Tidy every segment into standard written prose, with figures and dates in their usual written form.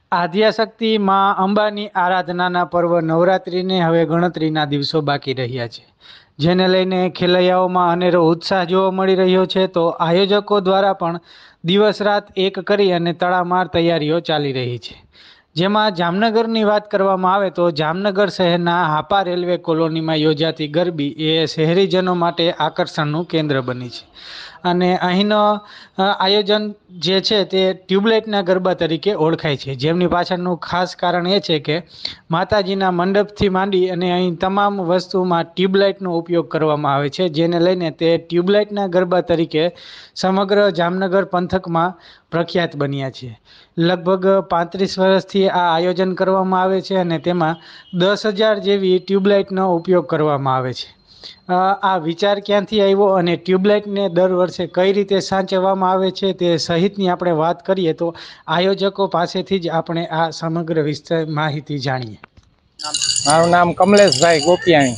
આદ્યાશક્તિ માં અંબાની આરાધનાના પર્વ નવરાત્રિને હવે ગણતરીના દિવસો બાકી રહ્યા છે, જેને લઈને ખેલૈયાઓમાં અનેરો ઉત્સાહ જોવા મળી રહ્યો છે. તો આયોજકો દ્વારા પણ દિવસ રાત એક કરી અને તડામાર તૈયારીઓ ચાલી રહી છે. જેમાં જામનગરની વાત કરવામાં આવે તો જામનગર શહેરના હાપા રેલવે કોલોનીમાં યોજાતી ગરબી એ શહેરીજનો માટે આકર્ષણનું કેન્દ્ર બની છે. અને અહીંનો આયોજન જે છે તે ટ્યુબલાઇટના ગરબા તરીકે ઓળખાય છે, જેમની પાછળનું ખાસ કારણ એ છે કે માતાજીના મંડપથી માંડી અને અહીં તમામ વસ્તુમાં ટ્યુબલાઇટનો ઉપયોગ કરવામાં આવે છે, જેને લઈને તે ટ્યુબલાઇટના ગરબા તરીકે સમગ્ર જામનગર પંથકમાં પ્રખ્યાત બન્યા છે. લગભગ 35 વર્ષથી આ આયોજન કરવામાં આવે છે અને તેમાં 10,000 જેવી ટ્યુબલાઇટનો ઉપયોગ કરવામાં આવે છે. આ વિચાર ક્યાંથી આવ્યો અને ટ્યુબલાઇટને દર વર્ષે કઈ રીતે સાચવવામાં આવે છે તે સહિતની આપણે વાત કરીએ તો આયોજકો પાસેથી જ આપણે આ સમગ્ર વિસ્તાર માહિતી જાણીએ. મારું નામ કમલેશભાઈ ગોપિયાણી.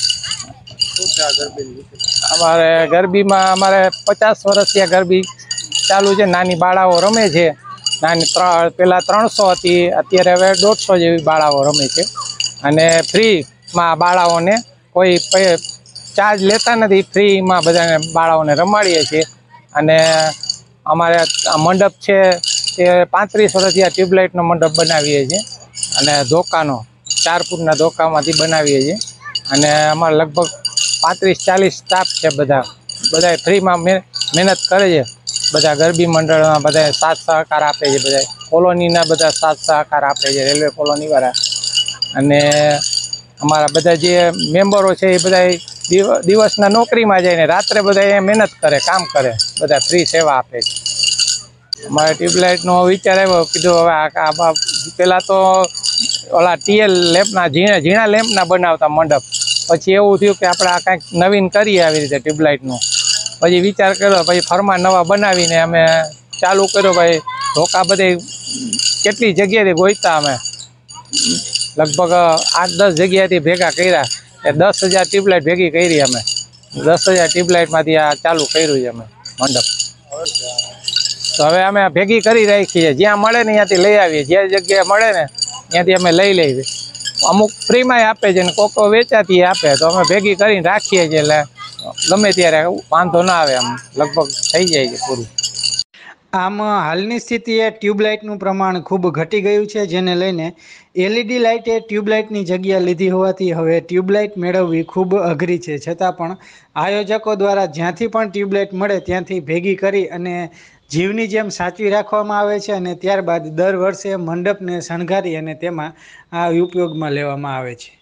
અમારે ગરબીમાં અમારે 50 વર્ષથી આ ગરબી ચાલુ છે. નાની બાળાઓ રમે છે. પેલા 300 હતી, અત્યારે હવે 150 જેવી બાળાઓ રમે છે. અને ફ્રીમાં બાળાઓને કોઈ ચાર્જ લેતા નથી, ફ્રીમાં બધાને બાળાઓને રમાડીએ છીએ. અને અમારે આ મંડપ છે તે 35 વર્ષથી આ ટ્યુબલાઇટનો મંડપ બનાવીએ છીએ. અને ધોકાનો 4 ફૂટના ધોકામાંથી બનાવીએ છીએ. અને અમારે લગભગ 35-40 સ્ટાફ છે. બધા ફ્રીમાં મહેનત કરે છે. બધા ગરબી મંડળમાં બધા સાથ સહકાર આપે છે. બધા કોલોનીના બધા સાથ સહકાર આપે છે, રેલવે કોલોનીવાળા. અને અમારા બધા જે મેમ્બરો છે એ બધા દિવસના નોકરીમાં જાય ને રાત્રે બધા મહેનત કરે, કામ કરે, બધા ફ્રી સેવા આપે છે. અમારે ટ્યુબલાઇટનો વિચાર આવ્યો, કીધું હવે પહેલાં તો ઓલા ટીએલ લેમ્પના ઝીણા લેમ્પના બનાવતા મંડપ. પછી એવું થયું કે આપણે આ કાંઈક નવીન કરીએ આવી રીતે ટ્યુબલાઇટનું. પછી વિચાર કર્યો, પછી ફરમા નવા બનાવીને અમે ચાલુ કર્યો. ભાઈ ધોકા બધે કેટલી જગ્યાએથી ગોઈતા અમે લગભગ 8-10 જગ્યાએથી ભેગા કર્યા. 10,000 ટ્યુબલાઇટ ભેગી કરી અમે. 10,000 ટ્યુબલાઇટમાંથી આ ચાલુ કર્યું છે અમે મંડપ. તો હવે અમે ભેગી કરી રાખી છે. જ્યાં મળે ને ત્યાંથી લઈ આવીએ. જે જગ્યાએ મળે ને ત્યાંથી અમે લઈ લઈએ. અમુક ફ્રીમાં આપે છે ને કોકો વેચાતી આપે, તો અમે ભેગી કરીને રાખીએ છીએ. એટલે ગમે ત્યારે વાંધો ના આવે, આમ લગભગ થઈ જાય છે પૂરું. આમ હાલની સ્થિતિએ ટ્યુબલાઇટનું પ્રમાણ ખૂબ ઘટી ગયું છે, જેને લઈને એલઈડી લાઇટે ટ્યુબલાઇટની જગ્યા લીધી હોવાથી હવે ટ્યુબલાઇટ મેળવવી ખૂબ અઘરી છે. છતાં પણ આયોજકો દ્વારા જ્યાંથી પણ ટ્યુબલાઇટ મળે ત્યાંથી ભેગી કરી અને જીવની જેમ સાચવી રાખવામાં આવે છે. અને ત્યારબાદ દર વર્ષે મંડપને શણગારી અને તેમાં આ ઉપયોગમાં લેવામાં આવે છે.